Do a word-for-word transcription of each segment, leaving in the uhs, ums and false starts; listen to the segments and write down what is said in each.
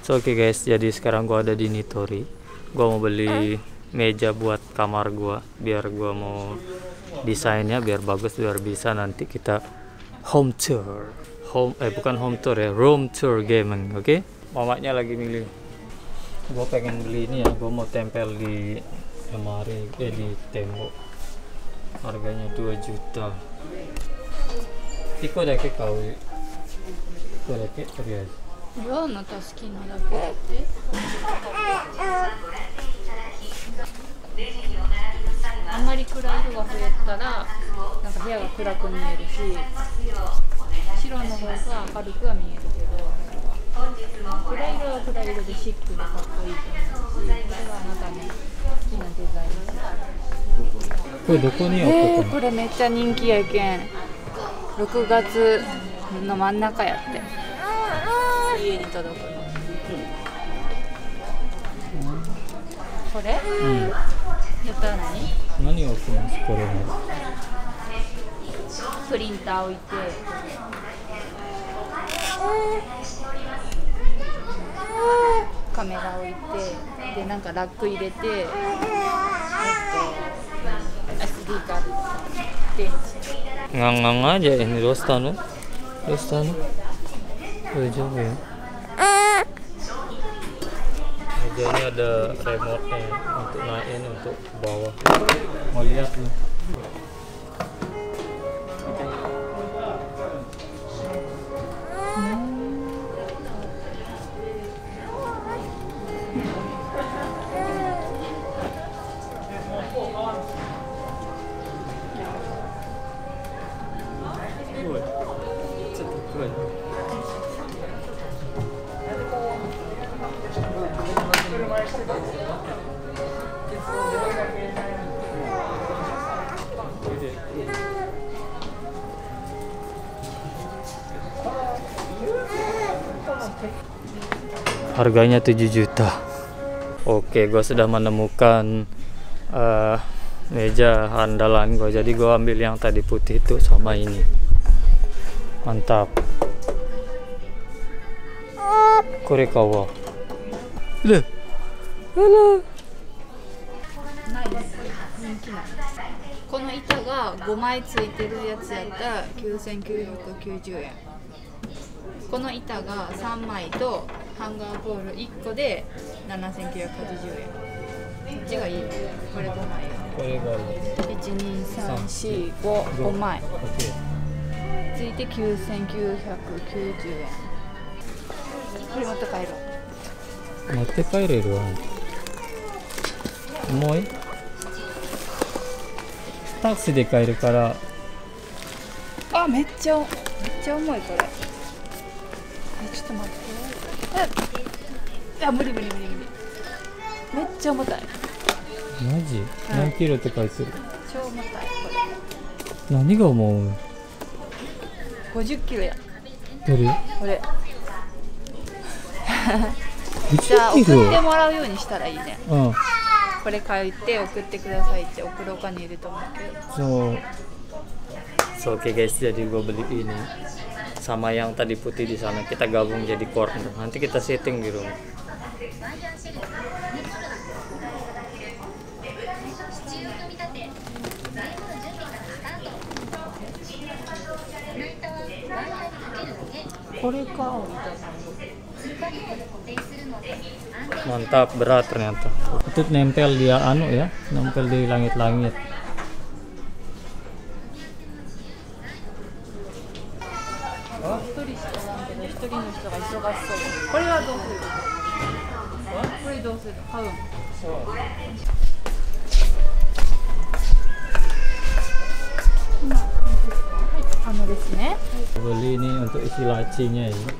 So, oke okay guys, jadi sekarang gua ada di Nitori. Gua mau beli meja buat kamar gua, biar gua mau desainnya biar bagus, biar bisa nanti kita home tour. Home eh bukan home tour ya, room tour gaming, oke? Okay? Mamanya lagi milih. Gua pengen beli ini ya, gua mau tempel di lemari, eh di tembok. Harganya dua juta. Iko dake kau. Iko dake teriak. どうのた好きなだけだってあんまり暗い色が増えたらなんか部屋が暗く見えるし白の方が明るくは見えるけど暗い色は暗い色でシックでかっこいいと思うしそれはあなたの好きなデザインです。 これどこに置こうかな。 これめっちゃ人気やけんろくがつの真ん中やって家に届くの、うん、これ、うん、やったら何何を置きますこれね。 プリンター置いてカメラ置いてでなんかラック入れてえっと エスディー カード電池 ngang-ngang aja ini Dostano Dostano udah jauh ya. Meja ini ada remote-nya untuk naikin untuk bawah. Mau lihat nih. Harganya tujuh juta. Oke, gue sudah menemukan uh, meja andalan gue. Jadi gue ambil yang tadi putih itu sama ini. Mantap. Korekawa. Loh. Halo. この板がごまいついてるやつやったらきゅうせんきゅうひゃくきゅうじゅうえん。この板がさんまいとハンガーボールいっこでななせんきゅうひゃくはちじゅうえん。こっちがいいね。これごまい。 これがいい。 いち、に、さん、し、ご、ごまい。ついてきゅうせんきゅうひゃくきゅうじゅうえん。これ持って帰ろう。 持って帰れるわ。重い？タクシーで帰るから。 あ、めっちゃめっちゃ重いこれ。え、ちょっと待って。え、あ、無理無理無理無理。めっちゃ重たい。 マジ？何キロって書いてる？ 超重たいこれ。何が重い？ ごじゅっキロや。 どれ？ これ。じゃあ送ってもらうようにしたらいいね。うん。これ書いて送ってくださいって送るお金いると思うけど。そう。 So, oke okay guys, jadi gue beli ini sama yang tadi putih di sana, kita gabung jadi corner. Nanti kita setting di rumah. Mantap, berat ternyata. Itu nempel dia anu ya, nempel di langit-langit. Beli ini untuk isi lacinya ya.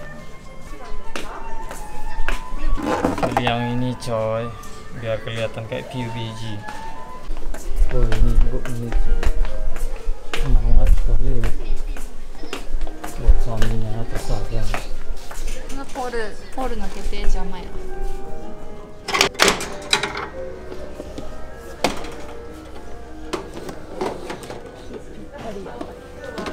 Beli yang ini coy, biar kelihatan kayak P U B G. Oh ini, oh ini semangat sekali ya. Buat suaminya atau saya. Iniポール、ポールの決定邪魔や。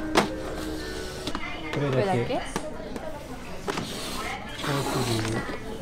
これだけ。これだけ。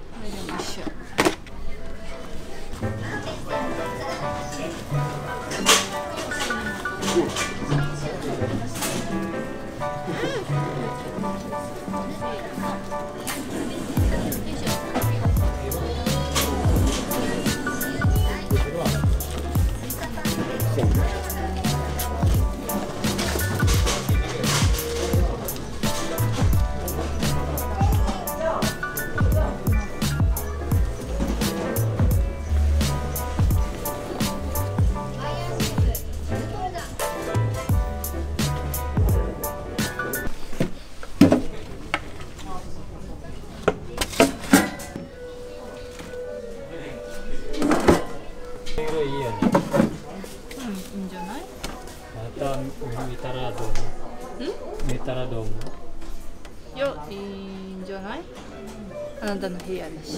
いや、いいんじゃない？あなたの部屋だし。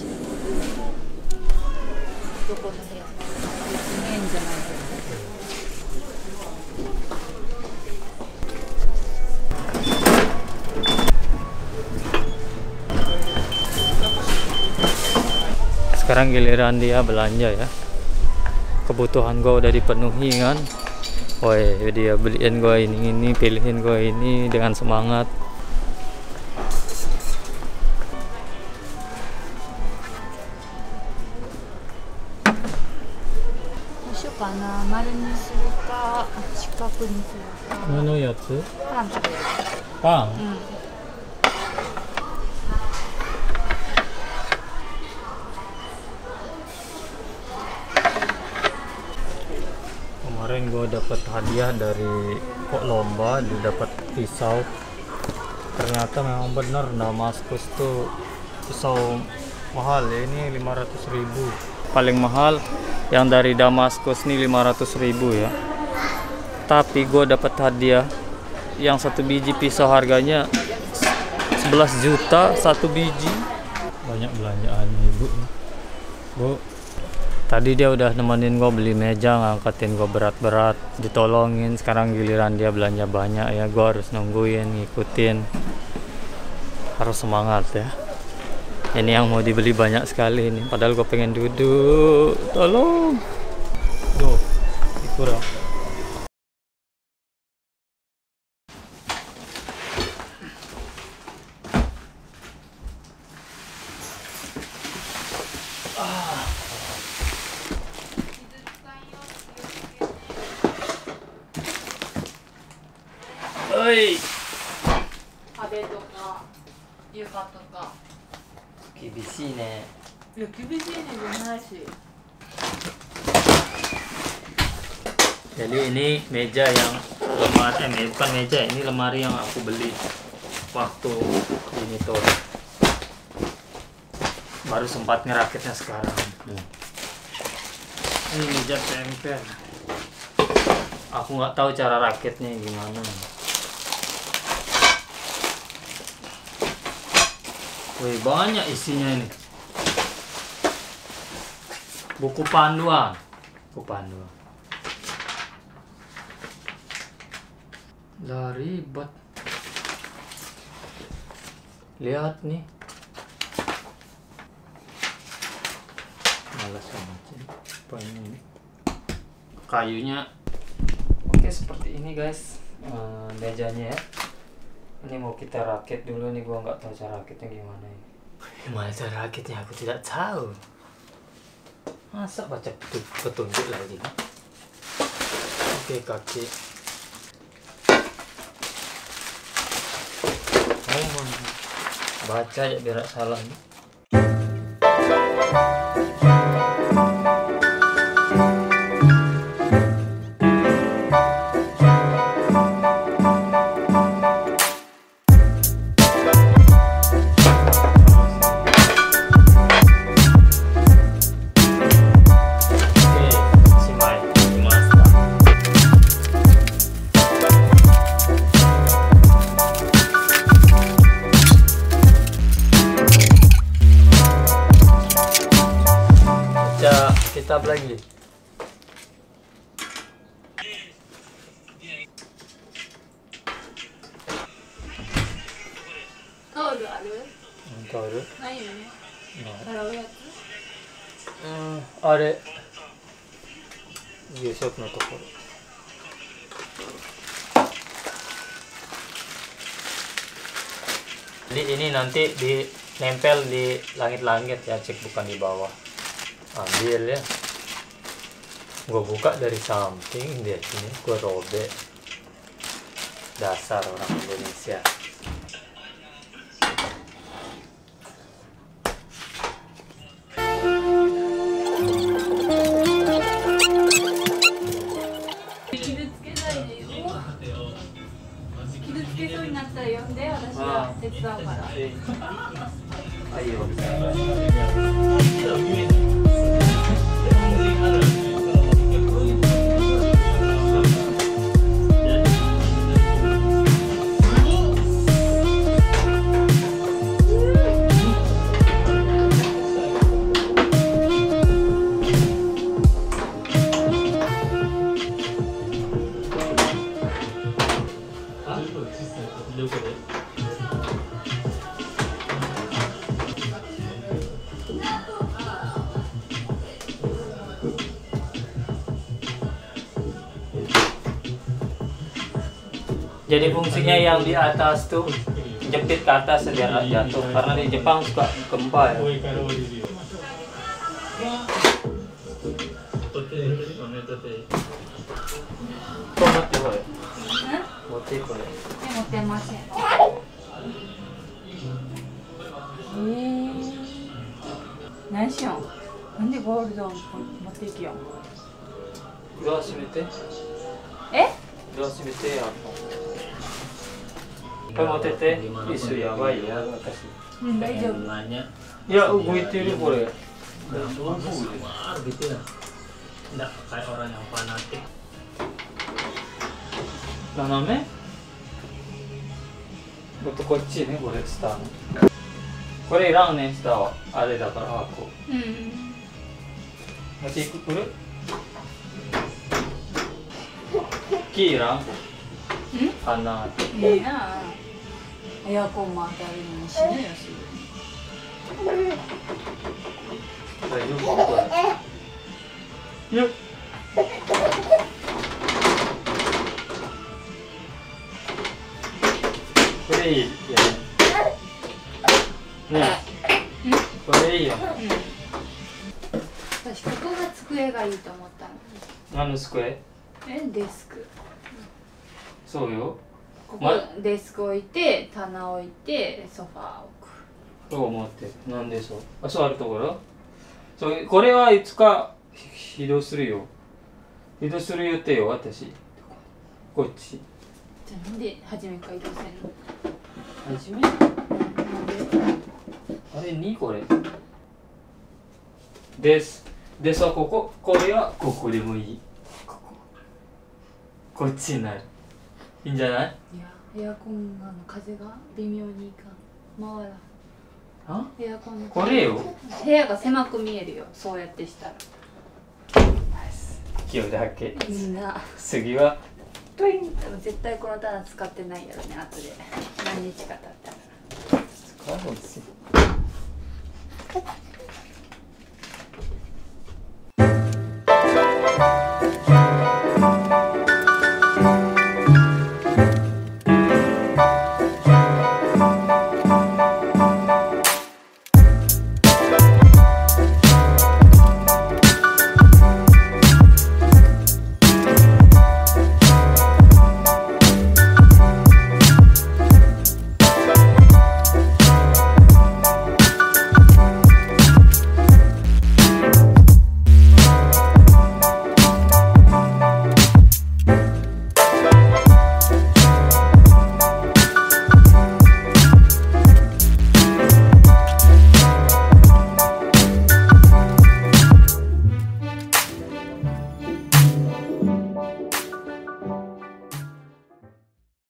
どこの部屋？別に変じゃないけど。 Sekarang giliran dia belanja ya. Kebutuhan gue udah dipenuhi kan. Woi, dia beliin gue ini ini, pilihin gue ini dengan semangat. Mana ya tuh? Pang. Hmm. Kemarin gue dapet hadiah dari kok lomba, dia dapat pisau. Ternyata memang bener Damaskus tuh pisau mahal ya, ini lima ratus ribu. Paling mahal yang dari Damaskus nih lima ratus ribu ya. Tapi gue dapat hadiah yang satu biji pisau harganya sebelas juta satu biji. Banyak belanjaan ibu. Bu, tadi dia udah nemenin gue beli meja, ngangkatin gue berat-berat, ditolongin. Sekarang giliran dia belanja banyak ya, gue harus nungguin, ngikutin. Harus semangat ya. Ini yang mau dibeli banyak sekali ini, padahal gue pengen duduk. Tolong. Tuh, dikurang. Oi. 壁とか床とか。 厳しいね。 いや、厳しいねじゃないし。 Jadi ini meja yang lemari, eh bukan meja, ini lemari yang aku beli waktu ini tuh. Baru sempat ngerakitnya sekarang. Hmm. Ini meja temper. Aku nggak tahu cara rakitnya gimana. Wih, banyak isinya ini. Buku panduan. Buku panduan. Lah ribet. Lihat nih. Malas banget sih. Apa ini? Kayunya. Oke, seperti ini guys. Uh, mejanya ya. Ini mau kita rakit dulu nih, gua nggak tahu cara rakitnya gimana ya. Gimana cara rakitnya aku tidak tahu. Masa baca petunjuk lagi? Oke, kaki. Oh, baca ya biar salah nih. Kita lagi. Tahu ada? Tahu ada? ないよね。洗うやつ？ うん、あれ。夕食のところ。 Jadi ini nanti di nempel di langit-langit ya, cek bukan di bawah. Ambil ya. Gue buka dari samping dia sini, gue robek. Dasar orang Indonesia. Ayo. Jadi fungsinya yang di atas tuh jepit ke atas biar nggak jatuh, karena di Jepang suka gempa ya. 何しよん。なんでゴールドを持っていきよん。 ドア閉めて。 え？ ドア閉めてや。これ持ってて。椅子やばいよ私。 うん、大丈夫。 いや動いてるこれ。 gitu ya. Nggak kayak orang yang fanatik. 斜め？もっとこっちね、これスターの。これいらんね、スターは。あれだから箱。 うん。 持っていく？これ？キーいらん？花。 いいな。エアコンも当たるのに死ぬよすぐ。 大丈夫これ？よっ。これいいよね。ねえ。これいいよ。 私ここが机がいいと思ったの。 何の机？ え、デスク。 そうよ。 ここデスク置いて、棚置いて、ソファー置く。 そう思って。なんでそう？あ、座るところ？そう、これはいつか移動するよ。移動する予定よ、私。こっち。 じゃあなんで初めから移動せんの？ 初め？あれにこれ。です。ですはここ。これはここでもいい。ここ。こっちになる。いいんじゃない？ いや、エアコンが風が微妙にいかん。回らん。 あ？ エアコンのこれよ。 部屋が狭く見えるよ。そうやってしたら。 勢いだけ。 みんな。 次は。 トイン。でも絶対この棚使ってないやろね。後で何日か経ったら。 使うんですよ。